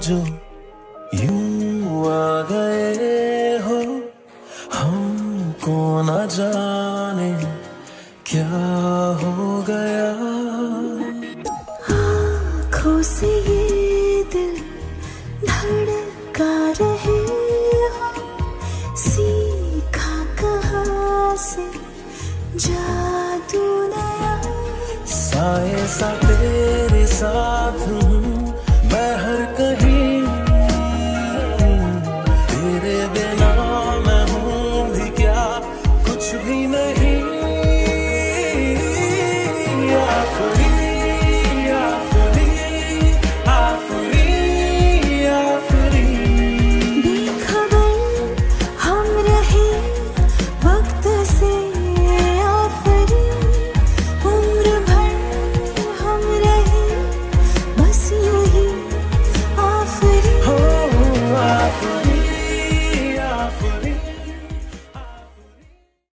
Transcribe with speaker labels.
Speaker 1: जो यूं आ गए हो, हमको न जाने क्या हो गया।
Speaker 2: आँखों से ये दिल धड़का रहे हो, सीखा कहाँ से जादू नया।
Speaker 1: साए सा तेरे साथ हूँ मैं हर कहीं, तेरे बिना मैं हूँ भी क्या, कुछ भी नहीं।